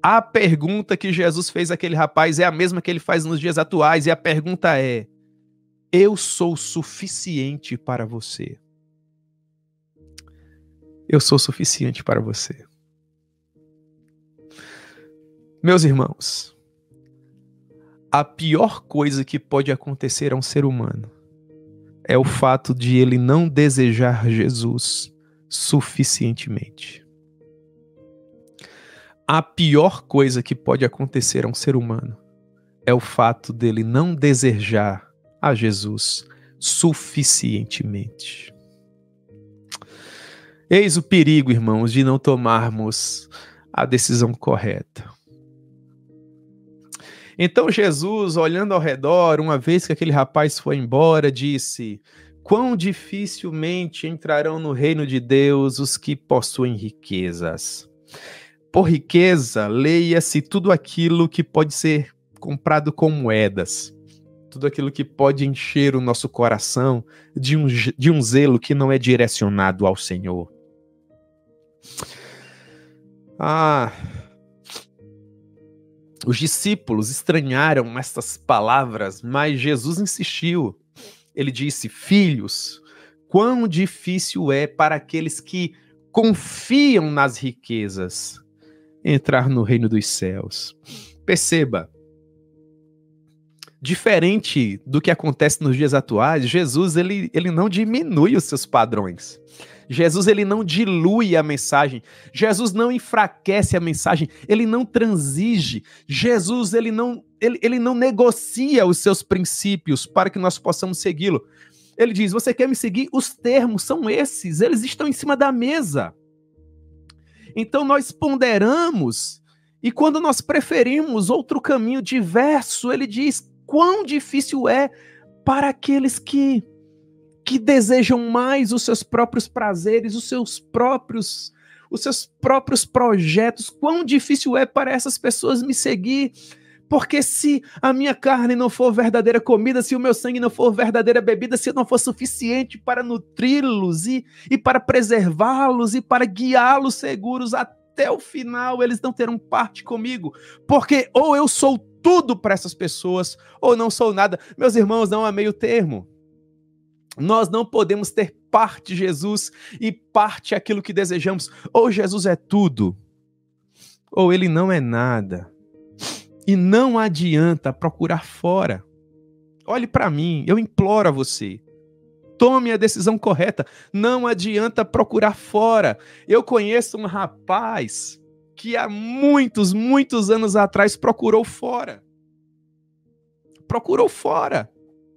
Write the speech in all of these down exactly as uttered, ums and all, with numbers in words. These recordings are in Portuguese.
A pergunta que Jesus fez àquele rapaz é a mesma que ele faz nos dias atuais, e a pergunta é: eu sou suficiente para você? Eu sou suficiente para você. Meus irmãos, a pior coisa que pode acontecer a um ser humano é o fato de ele não desejar Jesus suficientemente. A pior coisa que pode acontecer a um ser humano é o fato dele não desejar a Jesus suficientemente. Eis o perigo, irmãos, de não tomarmos a decisão correta. Então Jesus, olhando ao redor, uma vez que aquele rapaz foi embora, disse: quão dificilmente entrarão no reino de Deus os que possuem riquezas. Por riqueza, leia-se tudo aquilo que pode ser comprado com moedas. Tudo aquilo que pode encher o nosso coração de um, de um zelo que não é direcionado ao Senhor. Ah... Os discípulos estranharam estas palavras, mas Jesus insistiu. Ele disse: filhos, quão difícil é para aqueles que confiam nas riquezas entrar no reino dos céus. Perceba, diferente do que acontece nos dias atuais, Jesus ele, ele não diminui os seus padrões. Jesus ele não dilui a mensagem, Jesus não enfraquece a mensagem, ele não transige, Jesus ele não, ele, ele não negocia os seus princípios para que nós possamos segui-lo. Ele diz: você quer me seguir? Os termos são esses, eles estão em cima da mesa. Então nós ponderamos, e quando nós preferimos outro caminho diverso, ele diz: quão difícil é para aqueles que que desejam mais os seus próprios prazeres, os seus próprios, os seus próprios projetos. Quão difícil é para essas pessoas me seguir, porque se a minha carne não for verdadeira comida, se o meu sangue não for verdadeira bebida, se não for suficiente para nutri-los e, e para preservá-los e para guiá-los seguros até o final, eles não terão parte comigo, porque ou eu sou tudo para essas pessoas, ou não sou nada. Meus irmãos, não há meio termo. Nós não podemos ter parte Jesus e parte aquilo que desejamos. Ou Jesus é tudo, ou ele não é nada. E não adianta procurar fora. Olhe para mim, eu imploro a você. Tome a decisão correta. Não adianta procurar fora. Eu conheço um rapaz que há muitos, muitos anos atrás procurou fora. Procurou fora.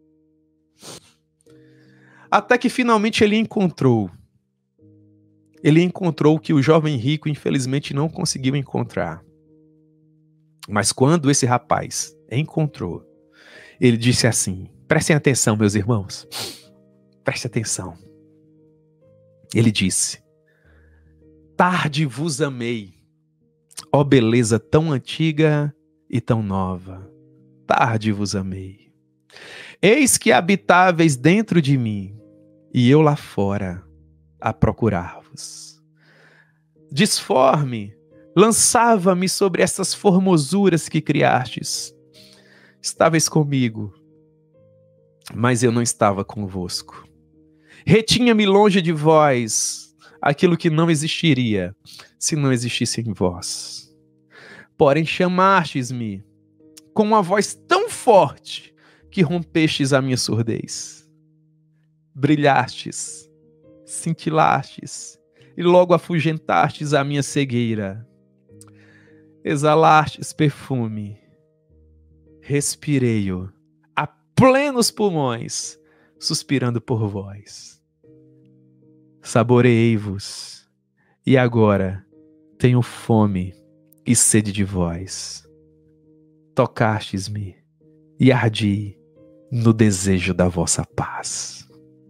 Até que finalmente ele encontrou. Ele encontrou o que o jovem rico, infelizmente, não conseguiu encontrar. Mas quando esse rapaz encontrou, ele disse assim: prestem atenção, meus irmãos. Prestem atenção. Ele disse: tarde vos amei, ó beleza tão antiga e tão nova. Tarde vos amei. Eis que habitáveis dentro de mim, e eu lá fora a procurar-vos. Disforme, lançava-me sobre essas formosuras que criastes. Estáveis comigo, mas eu não estava convosco. Retinha-me longe de vós aquilo que não existiria se não existisse em vós. Porém chamastes-me com uma voz tão forte que rompestes a minha surdez. Brilhastes, cintilastes, e logo afugentastes a minha cegueira. Exalastes perfume, respirei-o a plenos pulmões, suspirando por vós. Saboreei-vos, e agora tenho fome e sede de vós. Tocastes-me, e ardi no desejo da vossa paz.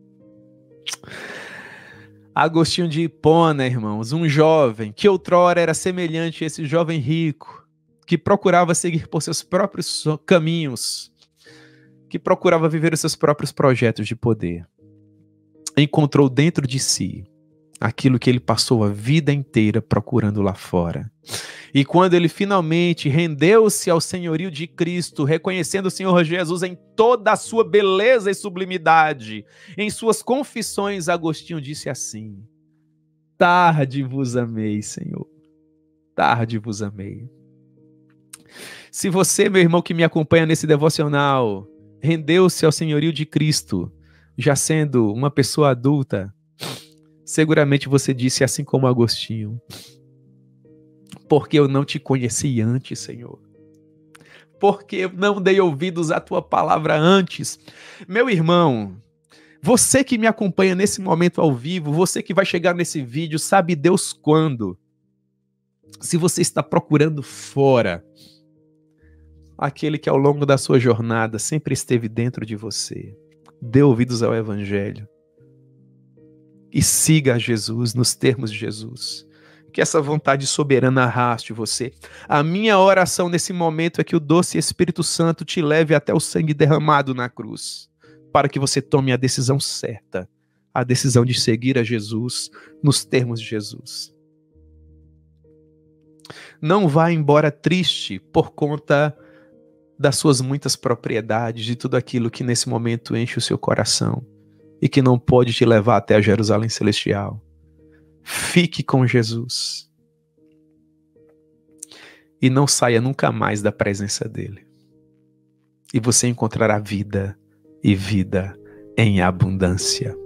Agostinho de Hipona, irmãos, um jovem que outrora era semelhante a esse jovem rico, que procurava seguir por seus próprios caminhos, que procurava viver os seus próprios projetos de poder, encontrou dentro de si aquilo que ele passou a vida inteira procurando lá fora. E quando ele finalmente rendeu-se ao senhorio de Cristo, reconhecendo o Senhor Jesus em toda a sua beleza e sublimidade, em suas confissões, Agostinho disse assim: tarde vos amei, Senhor, tarde vos amei. Se você, meu irmão, que me acompanha nesse devocional, rendeu-se ao senhorio de Cristo, já sendo uma pessoa adulta, seguramente você disse assim como Agostinho: porque eu não te conheci antes, Senhor. Porque eu não dei ouvidos à tua palavra antes. Meu irmão, você que me acompanha nesse momento ao vivo, você que vai chegar nesse vídeo, sabe Deus quando? Se você está procurando fora aquele que ao longo da sua jornada sempre esteve dentro de você, dê ouvidos ao Evangelho e siga a Jesus nos termos de Jesus. Que essa vontade soberana arraste você. A minha oração nesse momento é que o doce Espírito Santo te leve até o sangue derramado na cruz, para que você tome a decisão certa, a decisão de seguir a Jesus nos termos de Jesus. Não vá embora triste por conta das suas muitas propriedades, de tudo aquilo que nesse momento enche o seu coração e que não pode te levar até a Jerusalém Celestial. Fique com Jesus e não saia nunca mais da presença dele. E você encontrará vida e vida em abundância.